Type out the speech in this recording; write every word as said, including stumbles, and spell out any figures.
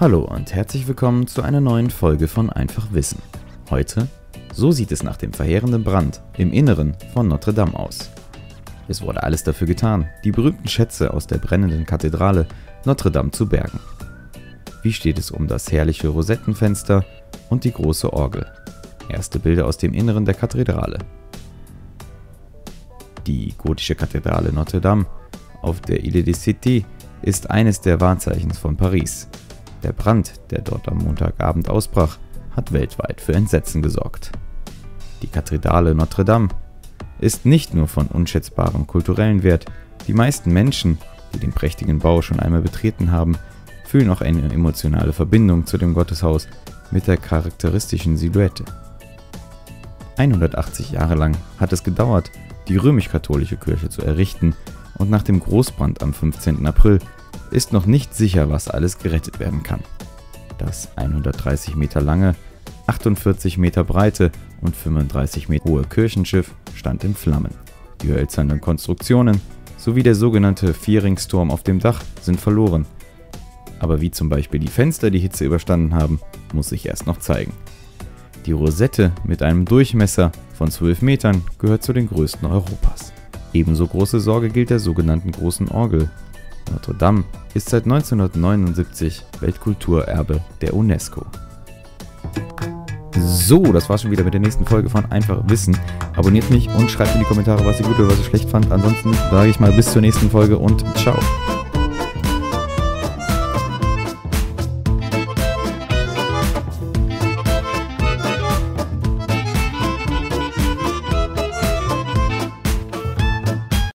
Hallo und herzlich willkommen zu einer neuen Folge von Einfach Wissen. Heute, so sieht es nach dem verheerenden Brand im Inneren von Notre Dame aus. Es wurde alles dafür getan, die berühmten Schätze aus der brennenden Kathedrale Notre Dame zu bergen. Wie steht es um das herrliche Rosettenfenster und die große Orgel? Erste Bilder aus dem Inneren der Kathedrale. Die gotische Kathedrale Notre Dame auf der Ile de Cité ist eines der Wahrzeichen von Paris. Der Brand, der dort am Montagabend ausbrach, hat weltweit für Entsetzen gesorgt. Die Kathedrale Notre Dame ist nicht nur von unschätzbarem kulturellen Wert. Die meisten Menschen, die den prächtigen Bau schon einmal betreten haben, fühlen auch eine emotionale Verbindung zu dem Gotteshaus mit der charakteristischen Silhouette. hundertachtzig Jahre lang hat es gedauert, die römisch-katholische Kirche zu errichten, und nach dem Großbrand am fünfzehnten April ist noch nicht sicher, was alles gerettet werden kann. Das hundertdreißig Meter lange, achtundvierzig Meter breite und fünfunddreißig Meter hohe Kirchenschiff stand in Flammen. Die hölzernen Konstruktionen sowie der sogenannte Vierringsturm auf dem Dach sind verloren. Aber wie zum Beispiel die Fenster die Hitze überstanden haben, muss sich erst noch zeigen. Die Rosette mit einem Durchmesser von zwölf Metern gehört zu den größten Europas. Ebenso große Sorge gilt der sogenannten Großen Orgel. Notre Dame ist seit neunzehnhundertneunundsiebzig Weltkulturerbe der UNESCO. So, das war's schon wieder mit der nächsten Folge von Einfach Wissen. Abonniert mich und schreibt in die Kommentare, was ihr gut oder was ihr schlecht fand. Ansonsten sage ich mal bis zur nächsten Folge und ciao.